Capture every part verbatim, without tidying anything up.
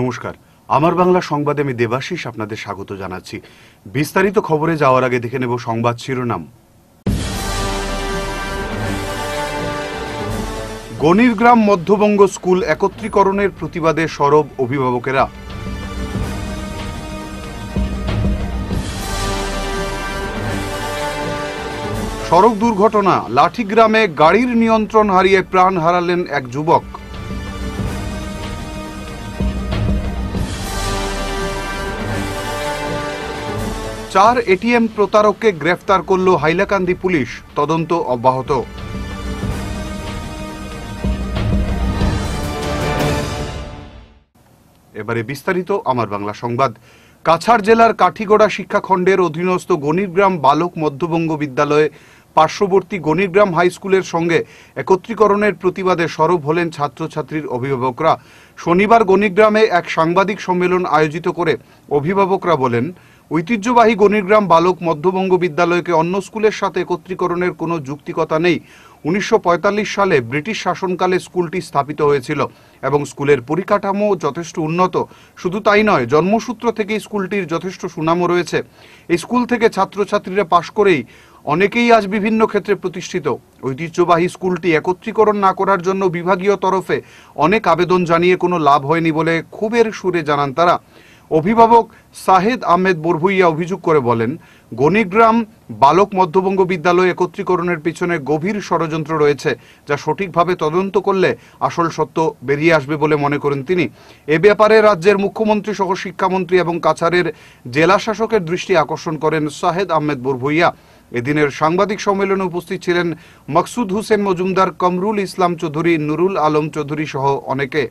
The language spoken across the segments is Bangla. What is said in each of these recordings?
নমস্কার, আমার বাংলা সংবাদে আমি দেবাশিস আপনাদের স্বাগত জানাচ্ছি। বিস্তারিত খবরে যাওয়ার আগে দেখে নেব সংবাদ শিরোনাম। গণিরগ্রাম মধ্যবঙ্গ স্কুল একত্রীকরণের প্রতিবাদে সরব অভিভাবকেরা। সড়ক দুর্ঘটনা, লাঠিগ্রামে গাড়ির নিয়ন্ত্রণ হারিয়ে প্রাণ হারালেন এক যুবক। চার এটিএম প্রতারককে গ্রেফতার করল হাইলাকান্দি পুলিশ, তদন্ত অব্যাহত। এবারে বিস্তারিত আমার বাংলা সংবাদ। কাছাড় জেলার কাঠিগড়া শিক্ষাখণ্ডের অধীনস্থ গণিরগ্রাম বালক মধ্যবঙ্গ বিদ্যালয়ে পার্শ্ববর্তী গণিরগ্রাম হাই স্কুলের সঙ্গে একত্রীকরণের প্রতিবাদে সরব হলেন ছাত্রছাত্রীর অভিভাবকরা। শনিবার গণিরগ্রামে এক সাংবাদিক সম্মেলন আয়োজিত করে অভিভাবকরা বলেন, ঐতিহ্যবাহী গণিরগ্রাম বালক মধ্যবঙ্গ বিদ্যালয়কে অন্য স্কুলের সাথে একত্রীকরণের কোনো যুক্তিকতা নেই। উনিশশো পঁয়তাল্লিশ সালে ব্রিটিশ শাসনকালে স্কুলটি স্থাপিত হয়েছিল এবং স্কুলের পরিকাঠামো যথেষ্ট উন্নত। শুধু তাই নয়, জন্মসূত্র থেকে স্কুলটির যথেষ্ট সুনামও রয়েছে। এই স্কুল থেকে ছাত্রছাত্রীরা পাশ করেই অনেকেই আজ বিভিন্ন ক্ষেত্রে প্রতিষ্ঠিত। ঐতিহ্যবাহী স্কুলটি একত্রীকরণ না করার জন্য বিভাগীয় তরফে অনেক আবেদন জানিয়ে কোনো লাভ হয়নি বলে ক্ষোভের সুরে জানান তারা। অভিভাবক সাহেদ আহমেদ বরভুইয়া অভিযোগ করে বলেন, গণিরগ্রাম বালক মধ্যবঙ্গ বিদ্যালয় একত্রীকরণের পিছনে গভীর ষড়যন্ত্র রয়েছে, যা সঠিকভাবে তদন্ত করলে আসল সত্য বেরিয়ে আসবে বলে মনে করেন তিনি। এ ব্যাপারে রাজ্যের মুখ্যমন্ত্রী সহ শিক্ষামন্ত্রী এবং কাছাড়ের জেলা শাসকের দৃষ্টি আকর্ষণ করেন সাহেদ আহমেদ বরভুইয়া। এদিনের সাংবাদিক সম্মেলনে উপস্থিত ছিলেন মকসুদ হোসেন মজুমদার, কমরুল ইসলাম চৌধুরী, নুরুল আলম চৌধুরী সহ অনেকে।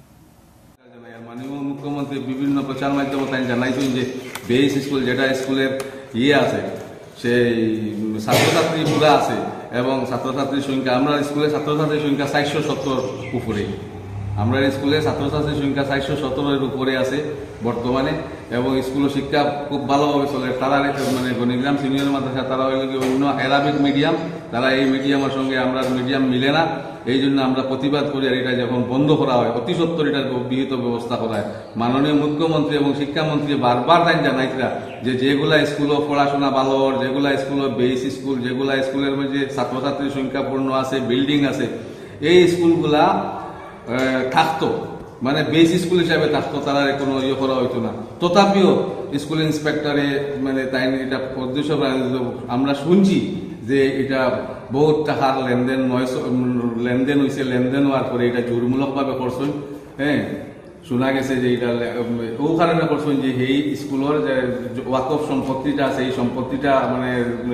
মাননীয় মুখ্যমন্ত্রী বিভিন্ন প্রচার মাধ্যমে তাই জানাইছেন যে বেস স্কুল যেটা স্কুলের ইয়ে আছে, সেই ছাত্রছাত্রী পুরা আছে এবং ছাত্রছাত্রীর সংখ্যা, আমরা স্কুলের ছাত্রছাত্রীর সংখ্যা চারশো সত্তর উপরে, আমরা স্কুলের ছাত্রছাত্রীর সংখ্যা চারশো সত্তরের উপরে আছে বর্তমানে এবং স্কুলের শিক্ষা খুব ভালোভাবে চলে। তারা মানে গণিরগ্রাম সিনিয়র মাদ্রাসা, তারা হইল কি অন্য অ্যারাবিক মিডিয়াম, তারা এই মিডিয়ামের সঙ্গে আমরা মিডিয়াম মিলে না, এই জন্য আমরা প্রতিবাদ করি। আর এটা যখন বন্ধ করা হয়, অতি সত্তর এটার বিহিত ব্যবস্থা করা হয়। মাননীয় মুখ্যমন্ত্রী এবং শিক্ষামন্ত্রী বারবার তাই জানাইছিলা যে যেগুলা স্কুলও পড়াশোনা ভালো, যেগুলা স্কুলও বেস স্কুল, যেগুলা স্কুলের মধ্যে ছাত্রছাত্রীর সংখ্যাপূর্ণ আছে, বিল্ডিং আছে, এই স্কুলগুলা থাকতো, মানে বেস স্কুল হিসাবে থাকতো, তারা কোনো ইয়ে করা হইতো না। তথাপিও স্কুল ইন্সপেক্টরে মানে তাই এটা উদ্দেশ্য আমরা শুনছি যে এটা বহুত টাকার লেনদেন লেনদেন হয়েছে, লেনদেন হওয়ার পরে এটা জোরমূলকভাবে করছেন। হ্যাঁ, শোনা গেছে যে এটা ও কারণে করছেন যে এই স্কুলের যে ওয়াকফ সম্পত্তিটা আছে, এই সম্পত্তিটা মানে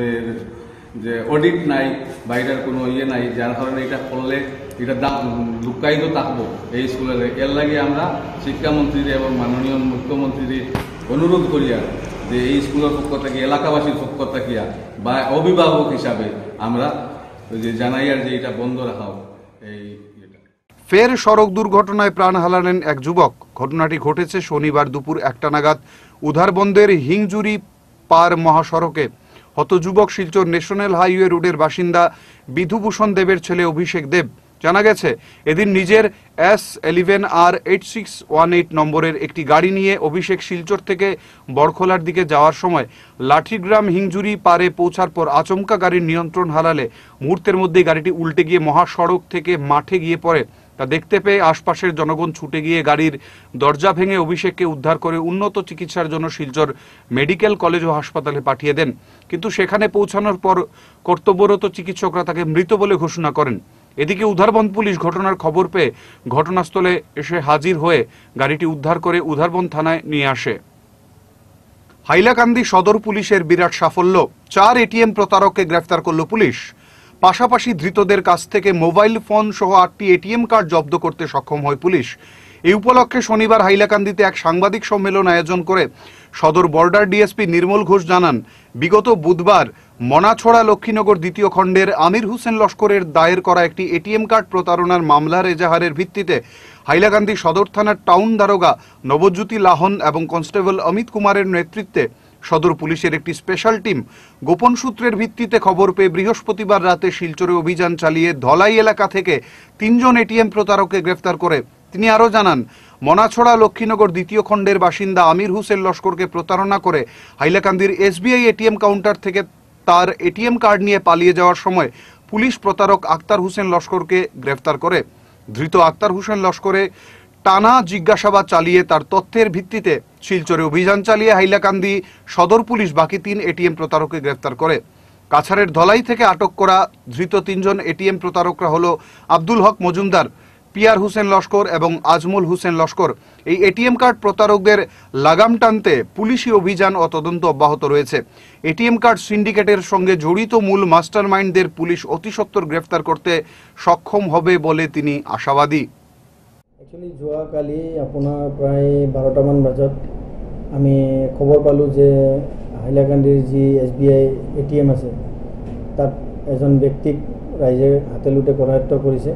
যে অডিট নাই বা এটার কোনো ইয়ে নাই, যার কারণে এটা করলে এটা দাম লুকায়িত থাকবো এই স্কুলের। এর লাগে আমরা শিক্ষামন্ত্রীর এবং মাননীয় মুখ্যমন্ত্রীর অনুরোধ করিয়া যে এই স্কুলের পক্ষ থেকে, এলাকাবাসীর পক্ষ থেকে বা অভিভাবক হিসাবে আমরা যে জানাই আর যে এটা বন্ধ রাখা হোক। এই ফের সড়ক দুর্ঘটনায় প্রাণ হারালেন এক যুবক। ঘটনাটি ঘটেছে শনিবার দুপুর একটা নাগাদ উধারবন্দের হিংজুরি পার মহাসড়কে। হত যুবক শিলচর ন্যাশনাল হাইওয়ে রোডের বাসিন্দা বিধুভূষণ দেবের ছেলে অভিষেক দেব। জানা গেছে, এদিন নিজের এস ইলেভেন আর এইট সিক্স ওয়ান এইট নম্বরের একটি গাড়ি নিয়ে অভিষেক শিলচর থেকে বড়খোলার দিকে যাওয়ার সময় লাঠিগ্রাম হিংজুরি পারে পৌঁছার পর আচমকা গাড়ির নিয়ন্ত্রণ হারালে মুহূর্তের মধ্যেই গাড়িটি উল্টে গিয়ে মহাসড়ক থেকে মাঠে গিয়ে পড়ে। তা দেখতে পেয়ে আশপাশের জনগণ ছুটে গিয়ে গাড়ির দরজা ভেঙে অভিষেককে উদ্ধার করে উন্নত চিকিৎসার জন্য শিলচর মেডিকেল কলেজ ও হাসপাতালে পাঠিয়ে দেন। কিন্তু সেখানে পৌঁছানোর পর কর্তব্যরত চিকিৎসকরা তাকে মৃত বলে ঘোষণা করেন। এদিকে উধারবন্দ পুলিশ ঘটনার খবর পেয়ে ঘটনাস্থলে এসে হাজির হয়ে গাড়িটি উদ্ধার করে উধারবন্দ থানায় নিয়ে আসে। হাইলাকান্দি সদর পুলিশের বিরাট সাফল্য, চার এটিএম প্রতারককে গ্রেফতার করল পুলিশ। পাশাপাশি ধৃতদের কাছ থেকে মোবাইল ফোন সহ আটটি এটিএম কার্ড জব্দ করতে সক্ষম হয় পুলিশ। এই উপলক্ষে শনিবার হাইলাকান্দিতে এক সাংবাদিক সম্মেলন আয়োজন করে সদর বর্ডার ডিএসপি নির্মল ঘোষ জানান, বিগত বুধবার মনাছড়া লক্ষ্মীনগর দ্বিতীয় খণ্ডের আমির হোসেন লস্করের দায়ের করা একটি এটিএম কার্ড প্রতারণার মামলার এজাহারের ভিত্তিতে হাইলাকান্দি সদর থানার টাউন দারোগা নবজ্যোতি লাহন এবং কনস্টেবল অমিত কুমারের নেতৃত্বে সদর পুলিশের একটি স্পেশাল টিম গোপন সূত্রের ভিত্তিতে খবর পেয়ে বৃহস্পতিবার রাতে শিলচরে অভিযান চালিয়ে ধলাই এলাকা থেকে তিনজন এটিএম প্রতারককে গ্রেফতার করে তিনি আরও জানান, মনাছড়া লক্ষ্মীনগর দ্বিতীয় খণ্ডের বাসিন্দা আমির হোসেন লস্করকে প্রতারণা করে হাইলাকান্দির এসবিআই এটিএম কাউন্টার থেকে তার এটিএম কার্ড নিয়ে পালিয়ে যাওয়ার সময় পুলিশ প্রতারক আক্তার হোসেন লস্করকে গ্রেফতার করে। ধৃত আক্তার হোসেন লস্করে টানা জিজ্ঞাসাবাদ চালিয়ে তার তথ্যের ভিত্তিতে শিলচরে অভিযান চালিয়ে হাইলাকান্দি সদর পুলিশ বাকি তিন এটিএম প্রতারককে গ্রেফতার করে। কাছাড়ের ধলাই থেকে আটক করা ধৃত তিনজন এটিএম প্রতারকরা হল আব্দুল হক মজুমদার, পিয়ার হোসেন লস্কর এবং আজমল হোসেন লস্কর। এই এটিএম কার্ড প্রতারকদের লাগাম টানতে পুলিশি অভিযান ও তদন্ত অব্যাহত রয়েছে। এটিএম কার্ড সিন্ডিকেটের সঙ্গে জড়িত মূল মাস্টারমাইন্ডদের পুলিশ অতি সত্বর গ্রেফতার করতে সক্ষম হবে বলে তিনি আশাবাদী। একচুয়ালি যোৱাকালি আপোনাৰ প্ৰায় বাৰটামান বজাত আমি খবৰ পালোঁ যে হাইলাকান্দিৰ যি S B I A T M আছে তাত এজন ব্যক্তিক ৰাইজে হাতেলুটে কৰায়ত্ব কৰিছে।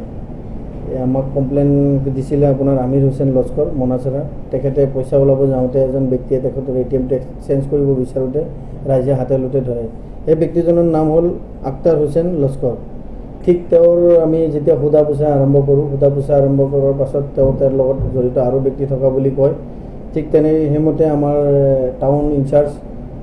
আমাক কমপ্লেইন দিছিলে আপোনাৰ আমিৰ হোসেন লস্কৰ মনাচৰা। তেখেতে পইচা ওলাব যাওঁতে এজন ব্যক্তিয়ে তেখেতৰ এ টি এমটো চেঞ্জ কৰিব বিচাৰোঁতে ৰাইজে হাতেলুটে ধৰে। সেই ব্যক্তিজনৰ নাম হ'ল আক্তাৰ হোসেন লস্কৰ। ঠিক তেওঁৰ আমি যেতিয়া সোধা পোছা আৰম্ভ কৰোঁ, সোধা পোছা আৰম্ভ কৰাৰ পাছত তেওঁ তেওঁৰ লগত জড়িত আৰু ব্যক্তি থকা বুলি কয়। ঠিক তেনে সেইমতে আমাৰ টাউন ইনচাৰ্জ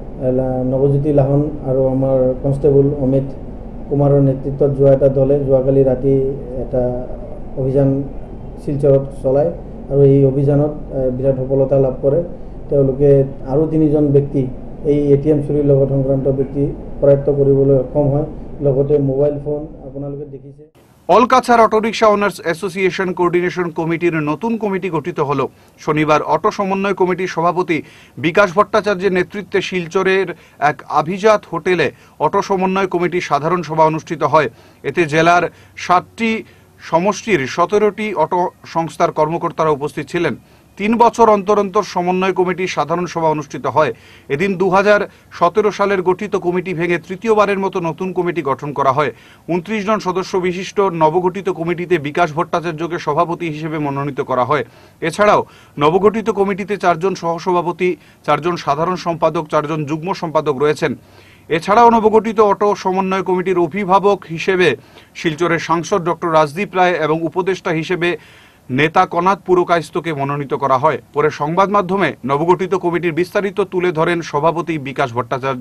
নৱজ্যোতি লাহন আৰু আমাৰ কনষ্টেবল অমিত কুমাৰৰ নেতৃত্বত যোৱা এটা দলে যোৱাকালি ৰাতি এটা অভিযান শিলচৰত চলায় আৰু এই অভিযানত বিৰাট সফলতা লাভ কৰে। তেওঁলোকে আৰু তিনিজন ব্যক্তি এই এ টি এম চুৰিৰ লগত সংক্ৰান্ত ব্যক্তি কৰায়ত্ব কৰিবলৈ সক্ষম হয়। লগতে মোবাইল ফোন আপোনালোকে দেখিছে। All Cachar autorickshaw owners association coordination কমিটির নতুন কমিটি গঠিত হল। শনিবার অটো সমন্বয় কমিটির সভাপতি বিকাশ ভট্টাচার্যের নেতৃত্বে শিলচরের এক আভিজাত হোটেলে অটো সমন্বয় কমিটির সাধারণ সভা অনুষ্ঠিত হয়। এতে জেলার সাতটি সমষ্টির সতেরোটি অটো সংস্থার কর্মকর্তারা উপস্থিত ছিলেন। তিন বছর অন্তর অন্তর সমন্বয় কমিটির সাধারণ সভা অনুষ্ঠিত হয়। এদিন দু হাজার সতেরো সালের গঠিত কমিটি ভেঙে তৃতীয়বারের মতো নতুন কমিটি গঠন করা হয়। উনত্রিশ জন সদস্য বিশিষ্ট নবগঠিত কমিটিতে বিকাশ ভট্টাচার্যকে সভাপতি হিসেবে মনোনীত করা হয়। এছাড়াও নবগঠিত কমিটিতে চারজন সহসভাপতি, চারজন সাধারণ সম্পাদক, চারজন যুগ্ম সম্পাদক রয়েছেন। এছাড়াও নবগঠিত অটো সমন্বয় কমিটির অভিভাবক হিসেবে শিলচরের সাংসদ ডক্টর রাজদীপ রায় এবং উপদেষ্টা হিসেবে নেতা কনাথ পুরকায়স্থকে মনোনীত করা হয়। পরে সংবাদ মাধ্যমে নবগঠিত কমিটির বিস্তারিত তুলে ধরেন সভাপতি বিকাশ ভট্টাচার্য।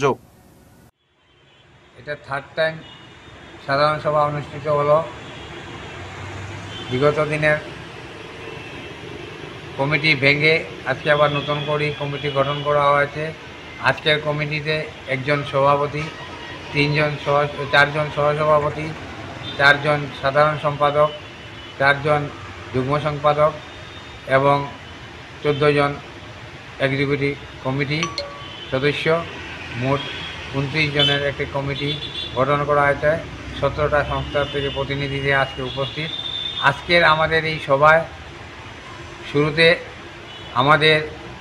এটা থার্ড টাইম সাধারণ সভা অনুষ্ঠিত হলো। বিগত দিনের কমিটি ভেঙে আজকে আবার নতুন করে কমিটি গঠন করা হয়েছে। আজকের কমিটিতে একজন সভাপতি, তিনজন সহ চারজন সহসভাপতি, চারজন সাধারণ সম্পাদক, চারজন যুগ্ম সম্পাদক এবং চোদ্দো জন এক্সিকিউটিভ কমিটি সদস্য, মোট উনত্রিশ জনের একটি কমিটি গঠন করা হয়েছে। সতেরোটা সংস্থার থেকে প্রতিনিধিরা আজকে উপস্থিত। আজকের আমাদের এই সভায় শুরুতে আমাদের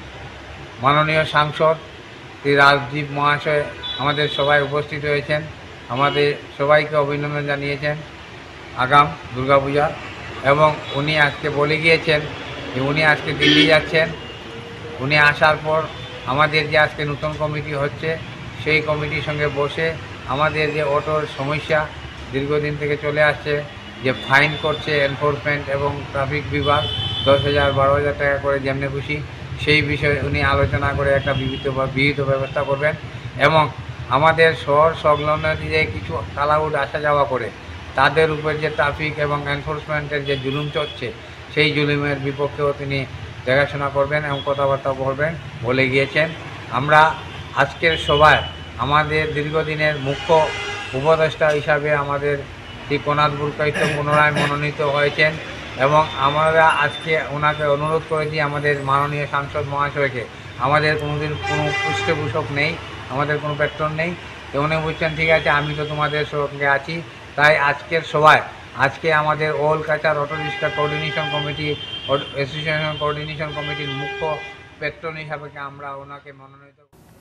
মাননীয় সাংসদ শ্রী রাজদীপ মহাশয় আমাদের সভায় উপস্থিত হয়েছেন। আমাদের সবাইকে অভিনন্দন জানিয়েছেন আগাম দুর্গাপূজা, এবং উনি আজকে বলে গিয়েছেন যে উনি আজকে দিল্লি যাচ্ছেন। উনি আসার পর আমাদের যে আজকে নতুন কমিটি হচ্ছে সেই কমিটির সঙ্গে বসে আমাদের যে অটোর সমস্যা দীর্ঘদিন থেকে চলে আসছে, যে ফাইন করছে এনফোর্সমেন্ট এবং ট্রাফিক বিভাগ দশ হাজার বারো হাজার টাকা করে যেমনি খুশি, সেই বিষয়ে উনি আলোচনা করে একটা বিহিত বিহিত ব্যবস্থা করবেন। এবং আমাদের শহর সংলগ্ন যে কিছু কালাউড আসা যাওয়া করে তাদের উপর যে ট্রাফিক এবং এনফোর্সমেন্টের যে জুলুম চলছে সেই জুলুমের বিপক্ষেও তিনি দেখাশোনা করবেন এবং কথাবার্তা বলবেন বলে গিয়েছেন। আমরা আজকের সভায় আমাদের দীর্ঘদিনের মুখ্য উপদেষ্টা হিসাবে আমাদের শ্রী কনাথ পুরকায়স্থ পুনরায় মনোনীত হয়েছেন, এবং আমরা আজকে ওনাকে অনুরোধ করেছি আমাদের মাননীয় সাংসদ মহাশয়কে, আমাদের কোনোদিন কোনো পৃষ্ঠপোষক নেই, আমাদের কোনো পেট্রন নেই, তো উনি বলছেন ঠিক আছে আমি তো তোমাদের সঙ্গে আছি। তাই আজকের সভায় আজকে আমাদের all Cachar auto rickshaw coordination committee association coordination কমিটির মুখ্য পেট্রন হিসাবে আমরা ওনাকে মনোনীত।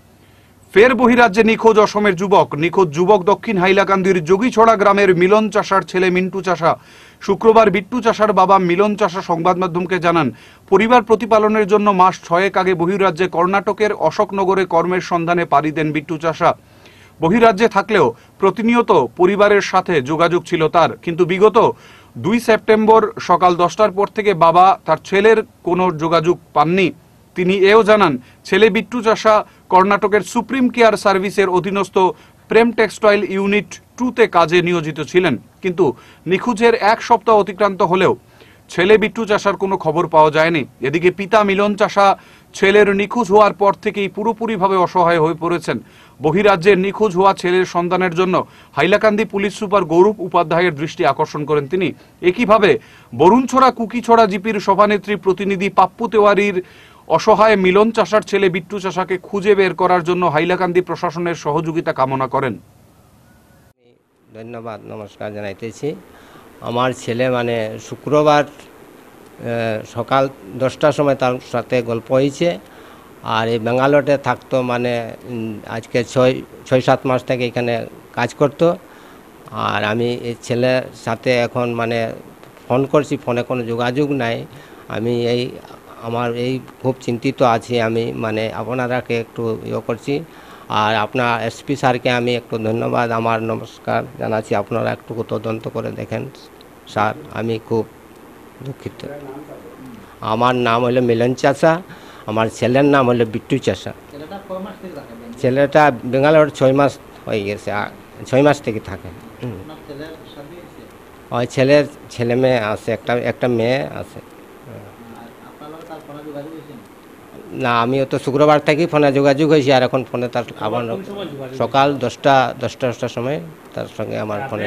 ফের বহিরাজ্যে নিখোঁজ অসমের যুবক। নিখোঁজ যুবক দক্ষিণ হাইলাকান্দির যোগীছড়া গ্রামের মিলন চাষার ছেলে মিন্টু চাষা। শুক্রবার বিট্টু চাষার বাবা মিলন চাষা সংবাদ মাধ্যমকে জানান, পরিবার প্রতিপালনের জন্য মাস ছয়েক আগে বহিরাজ্যে কর্ণাটকের অশোকনগরে কর্মের সন্ধানে পাড়ি দেন বিট্টু চাষা। বহিরাজ্যে থাকলেও প্রতিনিয়ত পরিবারের সাথে যোগাযোগ ছিল তার, কিন্তু বিগত দুই সেপ্টেম্বর সকাল দশটার পর থেকে বাবা তার ছেলের কোনো যোগাযোগ পাননি। তিনি এও জানান, ছেলে বিট্টু চাষা কর্ণাটকের সুপ্রিম কেয়ার সার্ভিসের অধীনস্থ প্রেম টেক্সটাইল ইউনিট টুতে কাজে নিয়োজিত ছিলেন, কিন্তু নিখোঁজের এক সপ্তাহ অতিক্রান্ত হলেও ছেলে বিট্টু চাষার কোনো খবর পাওয়া যায়নি। এদিকে পিতা মিলন চাষা ছেলের নিখোঁজ হওয়ার পর থেকেই পুরোপুরিভাবে অসহায় হয়ে পড়েছেন। বহিরাজ্যের নিখোঁজ হওয়া ছেলের সন্ধানের জন্য হাইলাকান্দি পুলিশ সুপার গৌরব উপাধ্যায়ের দৃষ্টি আকর্ষণ করেন তিনি। একইভাবে বরুণছড়া কুকিছড়া জিপির সভানেত্রী প্রতিনিধি পাপ্পু তেওয়ারির অসহায় মিলন চাষার ছেলে বিট্টু চাষাকে খুঁজে বের করার জন্য হাইলাকান্দি প্রশাসনের সহযোগিতা কামনা করেন। ধন্যবাদ, নমস্কার জানাইতেছি। আমার ছেলে মানে শুক্রবার সকাল দশটার সময় তার সাথে গল্প হয়েছে, আর এই ব্যাঙ্গালোরে থাকতো, মানে আজকে ছয় ছয় সাত মাস থেকে এখানে কাজ করতো। আর আমি এই ছেলের সাথে এখন মানে ফোন করছি, ফোনে কোনো যোগাযোগ নাই। আমি এই আমার এই খুব চিন্তিত আছি আমি, মানে আপনারাকে একটু ইয়ে করছি। আর আপনার এসপি স্যারকে আমি একটু ধন্যবাদ, আমার নমস্কার জানাচ্ছি। আপনারা একটু তদন্ত করে দেখেন স্যার, আমি খুব দুঃখিত। আমার নাম হলো মিলন চাষা, আমার ছেলের নাম হলো বিট্টু চাষা। ছেলেটা বেঙ্গালোর ছয় মাস হয়ে গেছে, ছয় মাস থেকে থাকে। ওই ছেলের ছেলে মেয়ে আছে, একটা একটা মেয়ে আছে। না, আমিও তো শুক্রবার থেকেই ফোনে যোগাযোগ হয়েছি, আর এখন ফোনে তার আবার সকাল দশটা দশটা দশটার সময় তার সঙ্গে আমার ফোনে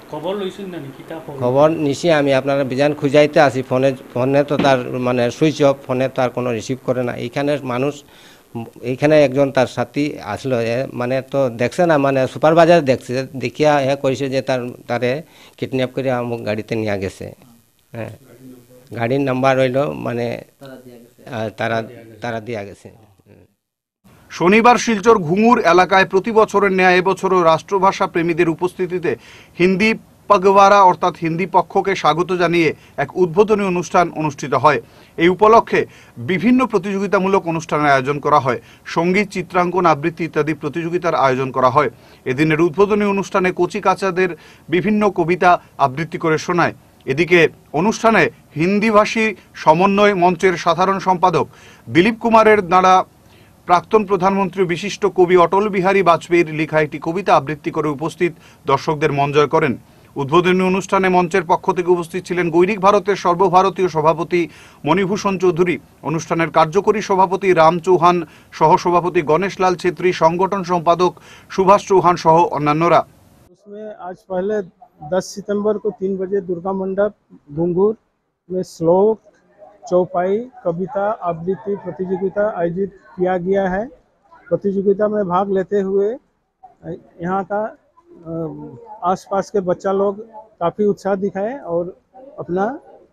খবর নিছি। আমি আপনারা বিজান খুঁজাইতে আসি, ফোনে ফোনে তো তার মানে সুইচ অফ, ফোনে তার কোনো রিসিভ করে না। এইখানের মানুষ, এইখানে একজন তার সাথী আসলো, মানে তো দেখছে না, মানে সুপারভাইজার দেখছে, দেখিয়া এ কইছে যে তার তারে কিডন্যাপ করে আমার গাড়িতে নিয়ে গেছে। হ্যাঁ, গাড়ির নাম্বার হইল মানে তারা তারা দিয়া গেছে। শনিবার শিলচর ঘুঙুর এলাকায় প্রতি বছরের ন্যায় এবছরও রাষ্ট্রভাষা প্রেমীদের উপস্থিতিতে হিন্দি পগওয়ারা অর্থাৎ হিন্দি পক্ষকে স্বাগত জানিয়ে এক উদ্বোধনী অনুষ্ঠান অনুষ্ঠিত হয়। এই উপলক্ষে বিভিন্ন প্রতিযোগিতামূলক অনুষ্ঠানের আয়োজন করা হয়, সঙ্গীত, চিত্রাঙ্কন, আবৃত্তি ইত্যাদি প্রতিযোগিতার আয়োজন করা হয়। এদিনের উদ্বোধনী অনুষ্ঠানে কচি কাচাদের বিভিন্ন কবিতা আবৃত্তি করে শোনায়। এদিকে অনুষ্ঠানে হিন্দিভাষী সমন্বয় মঞ্চের সাধারণ সম্পাদক দিলীপ কুমারের দ্বারা প্রাক্তন প্রধানমন্ত্রী বিশিষ্ট কবি অটল বিহারী বাজপেয়ীর লেখা একটি কবিতা আবৃত্তি করে উপস্থিত দর্শকদের মন জয় করেন। উদ্বোধনী অনুষ্ঠানে মঞ্চের পক্ষ থেকে উপস্থিত ছিলেন গৈরিক ভারতের সর্বভারতীয় সভাপতি মণিভূষণ চৌধুরী, অনুষ্ঠানের কার্যকরী সভাপতি রাম চৌহান, সহসভাপতি গণেশ লাল ছেত্রী, সংগঠন সম্পাদক সুভাষ চৌহান সহ অন্যান্যরা। आज पहले दस सितंबर को तीन बजे दुर्गा मंडप घुंघूर में श्लोक, चौपाई, कविता आबृत्ति प्रतियोगिता आयोजित किया गया है। प्रतियोगिता में भाग लेते हुए यहाँ का आसपास के बच्चा लोग काफ़ी उत्साह दिखाए और अपना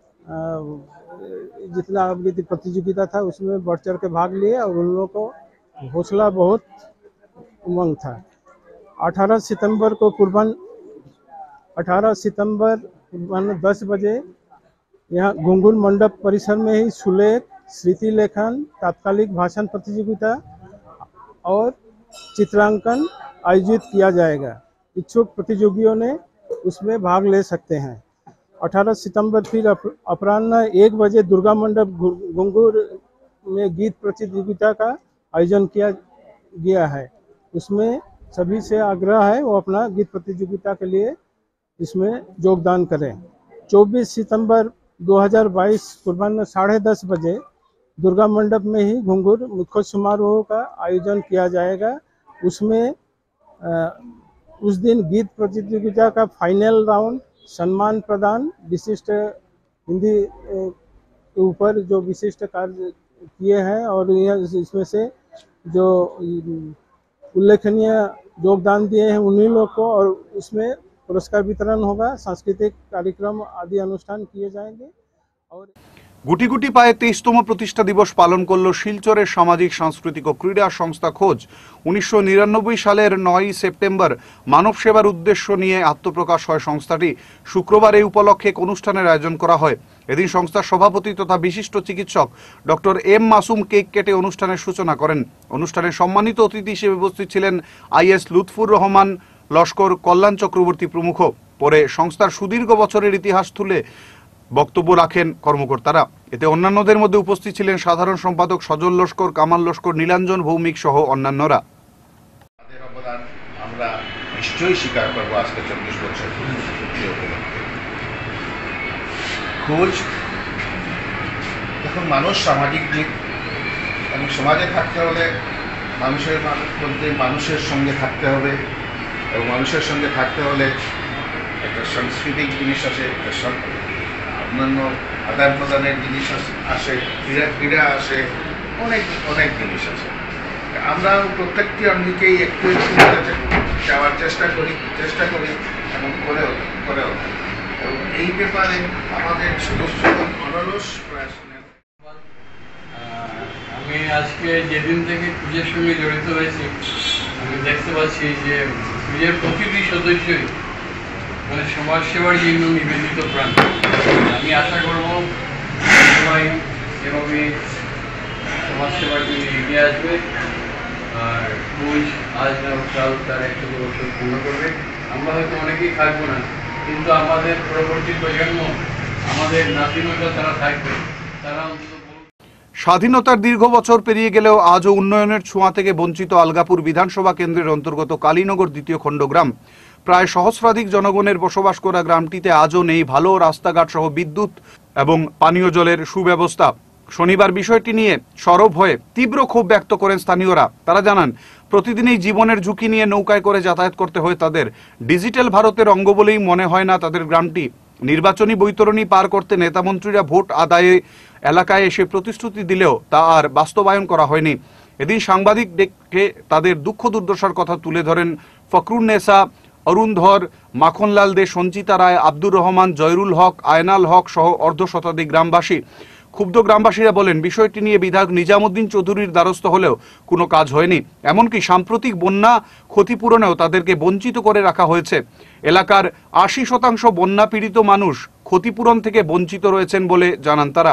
जितना आबृत्ति प्रतियोगिता था उसमें बढ़ चढ़ के भाग लिए और उन लोगों को हौसला बहुत उमंग था। अठारह सितंबर को पूर्वान्ह अठारह सितंबर पूर्वान्ह दस बजे यहाँ घुंघूर मंडप परिसर में ही सुलेख, स्मृति लेखन, तात्कालिक भाषण प्रतियोगिता और चित्रांकन आयोजित किया जाएगा। इच्छुक प्रतियोगियों ने उसमें भाग ले सकते हैं। अठारह सितंबर फिर अपराह्न एक बजे दुर्गा मंडप घुंघूर में गीत प्रतियोगिता का आयोजन किया गया है। उसमें सभी से आग्रह है वो अपना गीत प्रतियोगिता के लिए इसमें योगदान करें। चौबीस सितंबर दो हज़ार बाईस पूर्वान्ह साढ़े दस बजे दुर्गा मंडप में ही घुंघूर मुख्य समारोह का आयोजन किया जाएगा। उसमें आ, उस दिन गीत प्रतियोगिता का फाइनल राउंड, सम्मान प्रदान, विशिष्ट हिंदी के ऊपर जो विशिष्ट कार्य किए हैं और इसमें से जो उल्लेखनीय योगदान दिए हैं उन्हीं लोग को, और उसमें पुरस्कार वितरण होगा, सांस्कृतिक कार्यक्रम आदि अनुष्ठान किए जाएंगे। और গুটি গুটি পায়ে তেইশতম প্রতিষ্ঠা দিবস পালন করল শিলচরের সামাজিক সাংস্কৃতিক ও ক্রীড়া সংস্থা খোঁজ। উনিশশো নিরানব্বই সালের নয়ই সেপ্টেম্বর মানব সেবার উদ্দেশ্য নিয়ে আত্মপ্রকাশ হয় সংস্থাটি। শুক্রবার এই উপলক্ষে এক অনুষ্ঠানের আয়োজন করা হয়। এদিন সংস্থার সভাপতি তথা বিশিষ্ট চিকিৎসক ডক্টর এম মাসুম কেক কেটে অনুষ্ঠানের সূচনা করেন। অনুষ্ঠানে সম্মানিত অতিথি হিসেবে উপস্থিত ছিলেন আই এস লুৎফুর রহমান, লস্কর কল্যাণ চক্রবর্তী প্রমুখ। পরে সংস্থার সুদীর্ঘ বছরের ইতিহাস তুলে বক্তব্য রাখেন কর্মকর্তারা। এতে অন্যান্যদের মধ্যে উপস্থিত ছিলেন সাধারণ সম্পাদক সজল লস্কর, কামাল লস্কর, নীলাঞ্জন ভৌমিক সহ অন্যান্যরা। তাদের অবদান আমরা নিশ্চয়ই স্বীকার করবো আজকে চব্বিশ বছর খোঁজ। এখন মানুষ সামাজিক দিক এবং সমাজে থাকতে হলে মানুষের মধ্যে মানুষের সঙ্গে থাকতে হবে এবং মানুষের সঙ্গে থাকতে হলে একটা সাংস্কৃতিক জিনিস আসে, অন্যান্য আদান প্রদানের জিনিস আসে, ক্রীড়া ক্রীড়া আসে, অনেক অনেক জিনিস আছে। আমরা প্রত্যেকটি দিকেই একটু একটু যাওয়ার চেষ্টা করি চেষ্টা করি এবং করেও করেও এবং এই ব্যাপারে আমাদের সদস্যগণ অনলস প্রয়াস। আমি আজকে যেদিন থেকে পুজোর সঙ্গে জড়িত হয়েছি আমি দেখতে পাচ্ছি যে পুজোর প্রতিটি সদস্যই মানে সমাজসেবার জন্য নিবেদিত প্রাণ। আমি আশা করব সবাই এভাবে সমাজসেবার জন্য এগিয়ে আসবে আর পুজ আজ না কাল তার একশো বছর পূর্ণ করবে। আমরা হয়তো অনেকেই থাকবো না, কিন্তু আমাদের পরবর্তী প্রজন্ম, আমাদের নাতিনতা তারা থাকবে, তারা অন্তত। স্বাধীনতার দীর্ঘ বছর পেরিয়ে গেলেও আজও উন্নয়নের ছোঁয়া থেকে বঞ্চিত আলগাপুর বিধানসভা কেন্দ্রের অন্তর্গত কালীনগর দ্বিতীয় খণ্ডগ্রাম। প্রায় সহস্রাধিক জনগণের বসবাস করা গ্রামটিতে আজও নেই ভালো রাস্তাঘাট সহ বিদ্যুৎ এবং পানীয় জলের সুব্যবস্থা। শনিবার বিষয়টি নিয়ে সরব হয়ে তীব্র ক্ষোভ ব্যক্ত করেন স্থানীয়রা। তারা জানান, প্রতিদিনই জীবনের ঝুঁকি নিয়ে নৌকায় করে যাতায়াত করতে হয় তাদের। ডিজিটাল ভারতের অঙ্গ বলেই মনে হয় না তাদের গ্রামটি। নির্বাচনী বৈতরণী পার করতে নেতামন্ত্রীরা ভোট আদায়ে এলাকায় এসে প্রতিশ্রুতি দিলেও তা আর বাস্তবায়ন করা হয়নি। এদিন সাংবাদিক ডেকে তাদের দুঃখ দুর্দশার কথা তুলে ধরেন ফখরুন্নেসা, অরুণ ধর, মাখনলাল দে, সঞ্চিতা রায়, আব্দুর রহমান, জয়রুল হক, আয়নাল হক সহ অর্ধশতাধিক গ্রামবাসী। ক্ষুব্ধ গ্রামবাসীরা বলেন, বিষয়টি নিয়ে বিধায়ক নিজামুদ্দিন চৌধুরীর দ্বারস্থ হলেও কোনো কাজ হয়নি। এমনকি সাম্প্রতিক বন্যা ক্ষতিপূরণেও তাদেরকে বঞ্চিত করে রাখা হয়েছে। এলাকার আশি শতাংশ বন্যা পীড়িত মানুষ ক্ষতিপূরণ থেকে বঞ্চিত রয়েছেন বলে জানান তারা।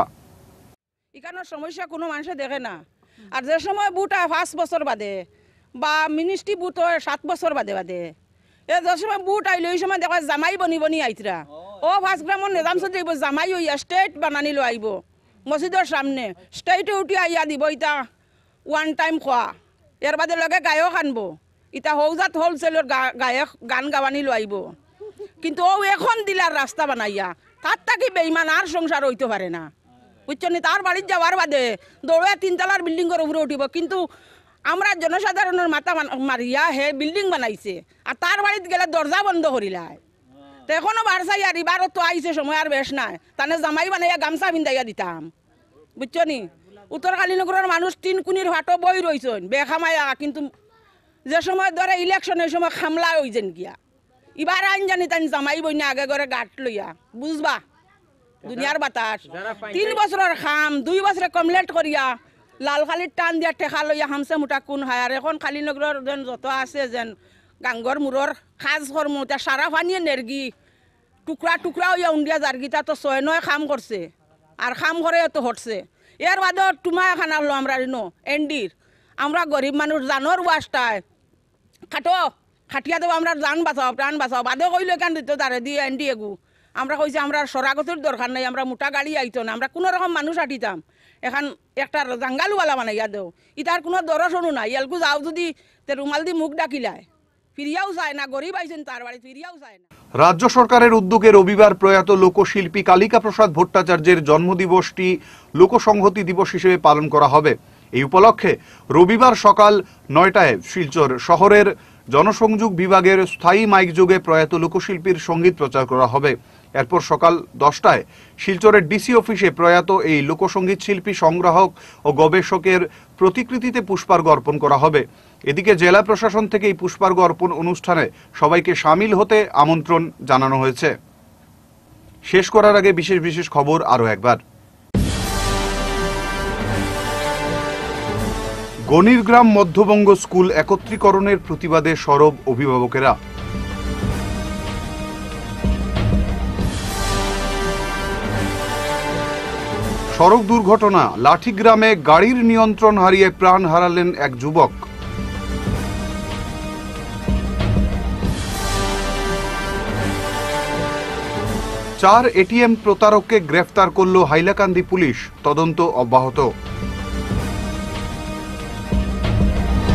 এখানে সমস্যা কোনো মানুষে দেখে না। আর যে সময় বুট হয় পাঁচ বছর বাদে বা মিনিস্ট্রি বুট হয় সাত বছর বাদে বাদে, এ যে সময় বুট আইলে ওই সময় দেখা জামাই বনি বনি আইতরা। ও ফার্স্ট গ্রামের নিজাম চৌধুরী জামাই হইয়া স্টেট বানানি লো আইব মসজিদের সামনে, স্টেটে উঠি আইয়া দিব ইটা ওয়ান টাইম খোয়া, এর বাদে লগে গায়ক আনবো, ইটা হৌজাত হোলসেলের গায়ক গান গাওয়ানি লো আইব। কিন্তু ও এখন দিলার রাস্তা বানাইয়া তার তাকে বেইমান আর সংসার হইতে পারে না, বুঝছো নি? তার বাড়ির যাওয়ার বাদে দৌড়ে তিনতলার বিল্ডিংয়ের উপরে উঠিব, কিন্তু আমরা জনসাধারণের মাথা মারিয়া হে বিল্ডিং বানাইছে আর তার বাড়িতে গেলে দরজা বন্ধ করিলায়। তো এখনো বারসাই আর এবারও তো আইছে সময় আর বেশ নাই, তানে জামাই বানাইয়া গামছা বিন্দাইয়া দিতাম, বুঝছো নি? উত্তর কালীনগরের মানুষ তিন কুনির হাটও বই রইছেন বেখামায়া, কিন্তু যে সময় ধরে ইলেকশন এই সময় খামলা হইছেন গিয়া। এবার আইন জানি তাই জামাই বই না আগে করে গাঁট লইয়া, বুঝবা দুনিয়ার বাতাস। তিন বছরের খাম দুই বছরে কমপ্লেট করিয়া লালখালির টান দিয়া টেকা লইয়া হামছে মোটা কোন হয়। আর এখন কালীনগরের যেন যত আছে যেন গাঙ্গর মূৰৰ সাজ কর্ম সারা ফানিয়ে নেরগি টুকরা টুকরা হইয়া উন্ডিয়া জার্গিতা তো ছয় নয় খাম করছে আর খাম করে তো হটছে। এর বাদে টুমা খানা হলো আমরা নো এন্ডির, আমরা গরিব মানুষ জানোর ওয়াসটায় খাটো খাটিয়া দেবো, আমরা জান বাঁচাও প্রাণ বাঁচাও। বাদে কইলে কেন দিত তারে দিয়ে এন্ডি এগু। আমরা কইছি আমরা সরাগতির দরকার নেই, আমরা মোটা গাড়ি আইতো না, আমরা কোনো রকম মানুষ আটিতাম। এখন একটা জাঙ্গালওয়ালা বানাইয়া দেও, ইটার কোনো দরশনও নাই। এলকু যাও যদি তে রুমাল দি মুখ ডাকিলায়, ফিরিয়াও চায় না, গরিব আইছেন তার বাড়ি ফিরিয়াও চায় না। রাজ্য সরকারের উদ্যোগে রবিবার প্রয়াত লোকশিল্পী কালিকা প্রসাদ ভট্টাচার্যের জন্মদিবসটি লোকসংহতি দিবস হিসেবে পালন করা হবে। এই উপলক্ষে রবিবার সকাল নয়টায় শিলচর শহরের জনসংযোগ বিভাগের স্থায়ী মাইক যোগে প্রয়াত লোকশিল্পীর সঙ্গীত প্রচার করা হবে। এরপর সকাল দশটায় শিলচরের ডিসি অফিসে প্রয়াত এই লোকসঙ্গীত শিল্পী, সংগ্রাহক ও গবেষকের প্রতিকৃতিতে পুষ্পার্ঘ অর্পণ করা হবে। এদিকে জেলা প্রশাসন থেকে এই পুষ্পার্ঘ অর্পণ অনুষ্ঠানে সবাইকে সামিল হতে আমন্ত্রণ জানানো হয়েছে। শেষ করার আগে বিশেষ বিশেষ খবর আরও একবার। গণিরগ্রাম মধ্যবঙ্গ স্কুল একত্রীকরণের প্রতিবাদে সরব অভিভাবকেরা। সড়ক দুর্ঘটনা, লাঠিগ্রামে গাড়ির নিয়ন্ত্রণ হারিয়ে প্রাণ হারালেন এক যুবক। চার এটিএম প্রতারককে গ্রেফতার করল হাইলাকান্দি পুলিশ, তদন্ত অব্যাহত।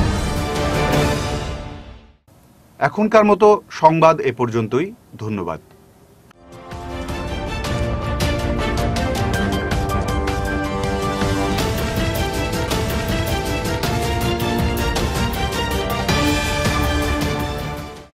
এখনকার মতো সংবাদ এ পর্যন্তই। ধন্যবাদ।